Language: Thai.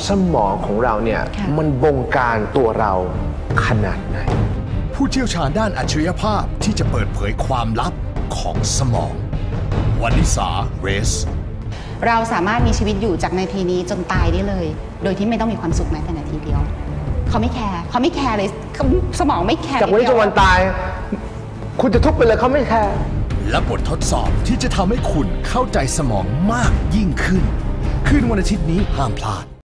สมองของเราเนี่ยมันบงการตัวเราขนาดไหนผู้เชี่ยวชาญด้านอัจฉริยภาพที่จะเปิดเผยความลับของสมองวนิสาเรสเราสามารถมีชีวิตอยู่จากนาทีนี้จนตายได้เลยโดยที่ไม่ต้องมีความสุขแม้แต่นาทีเดียวเขาไม่แคร์เลยสมองไม่แคร์จากวันนี้จนวันตายคุณจะทุกข์ไปเลยเขาไม่แคร์และบททดสอบที่จะทำให้คุณเข้าใจสมองมากยิ่งขึ้นคืนวันอาทิตย์นี้ห้ามพลาด